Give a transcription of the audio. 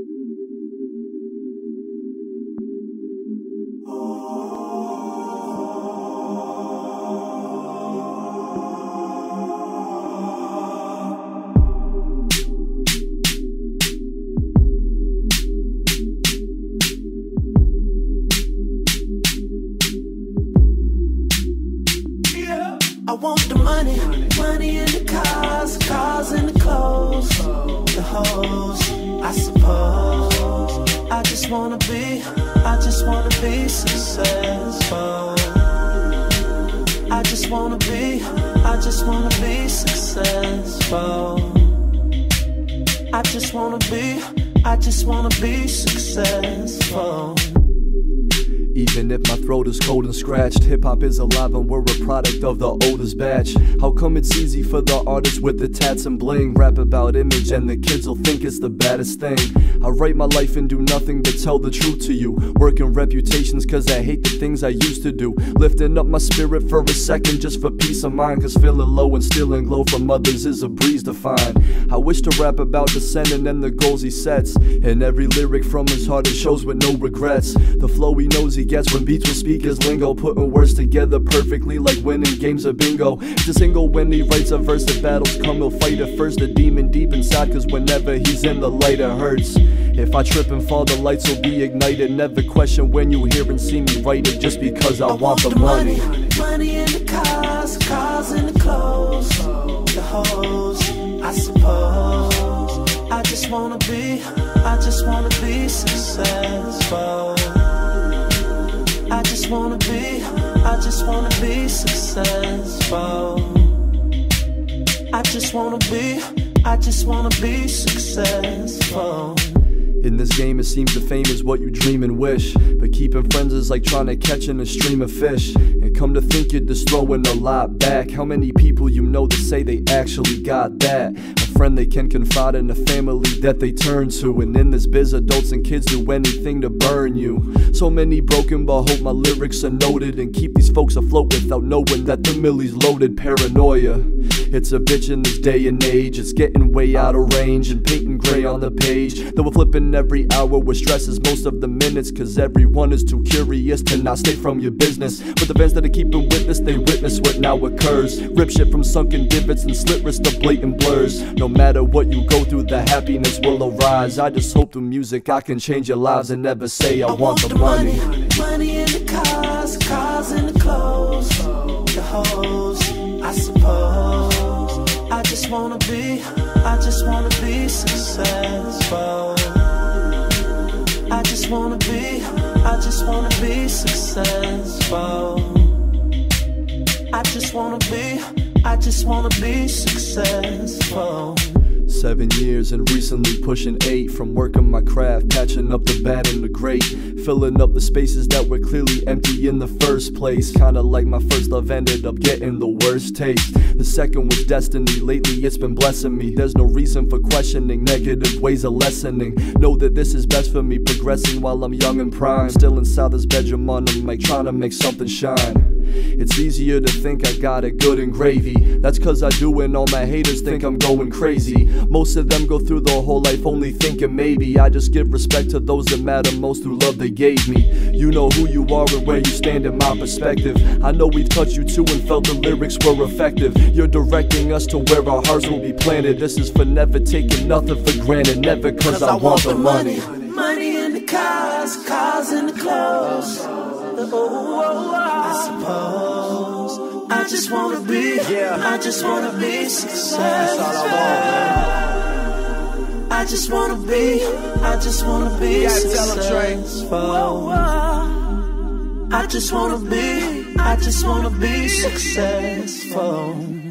I want the money, money in the cars, cars in the clothes, the hoes, I suppose. I just wanna be successful. I just wanna be successful. I just wanna be successful. Even if my throat is cold and scratched, hip-hop is alive and we're a product of the oldest batch. How come it's easy for the artists with the tats and bling? Rap about image and the kids will think it's the baddest thing. I write my life and do nothing but tell the truth to you. Working reputations cause I hate the things I used to do. Lifting up my spirit for a second just for peace of mind, cause feeling low and stealing glow from others is a breeze to find. I wish to rap about Descendant and the goals he sets. In every lyric from his heart it shows with no regrets. The flow he knows he gets when beats will speak his lingo, putting words together perfectly like winning games of bingo. It's a single when he writes a verse, the battles come, he'll fight it first. A demon deep inside, cause whenever he's in the light it hurts. If I trip and fall, the lights will be ignited. Never question when you hear and see me write it, just because I want the money. Money in the cars, cars in the clothes, the hoes, I suppose. I just wanna be successful. I just wanna be successful. I just wanna be successful. In this game it seems the fame is what you dream and wish, but keeping friends is like trying to catch in a stream of fish. And come to think you're just throwing a lot back. How many people you know that say they actually got that? A friend they can confide in, a family that they turn to. And in this biz adults and kids do anything to burn you. So many broken but hope my lyrics are noted and keep these folks afloat without knowing that the millie's loaded. Paranoia, it's a bitch in this day and age. It's getting way out of range and painting gray on the page. Though we're flipping every hour with stresses most of the minutes, cause everyone is too curious to not stay from your business. With events that are keeping witness, they witness what now occurs. Rip shit from sunken divots and slit wrists to blatant blurs. No matter what you go through, the happiness will arise. I just hope through music I can change your lives and never say I want the money. Money in the cars, cars in the clothes, the hoes, I suppose. I just wanna be successful. I just wanna be successful. I just wanna be successful. 7 years and recently pushing 8. From working my craft, patching up the bad and the great, filling up the spaces that were clearly empty in the first place. Kinda like my first love ended up getting the worst taste. The second was destiny, lately it's been blessing me. There's no reason for questioning negative ways of lessening. Know that this is best for me, progressing while I'm young and prime. Still inside this bedroom on the mic, trying to make something shine. It's easier to think I got it good and gravy. That's cause I do, and all my haters think I'm going crazy. Most of them go through their whole life only thinking maybe. I just give respect to those that matter most through love they gave me. You know who you are and where you stand in my perspective. I know we've touched you too and felt the lyrics were effective. You're directing us to where our hearts will be planted. This is for never taking nothing for granted. Never cause I want the money. Money in the cars, cars in the clothes, the I suppose. I just wanna be successful. I just wanna be successful. I just wanna be successful.